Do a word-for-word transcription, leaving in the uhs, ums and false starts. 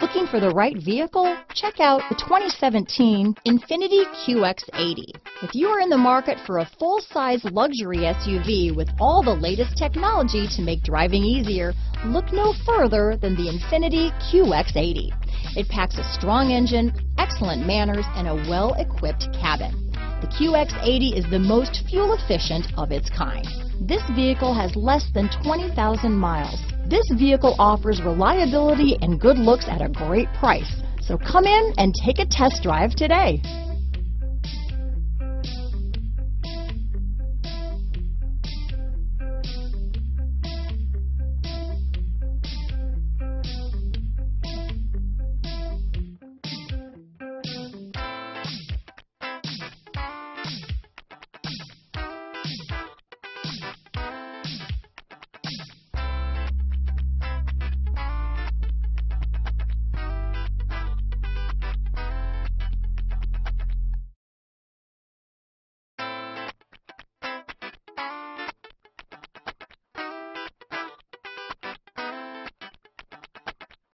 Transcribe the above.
Looking for the right vehicle? Check out the twenty seventeen Infiniti Q X eighty. If you are in the market for a full-size luxury S U V with all the latest technology to make driving easier, look no further than the Infiniti Q X eighty. It packs a strong engine, excellent manners, and a well-equipped cabin. The Q X eighty is the most fuel efficient of its kind. This vehicle has less than twenty thousand miles. This vehicle offers reliability and good looks at a great price. So come in and take a test drive today.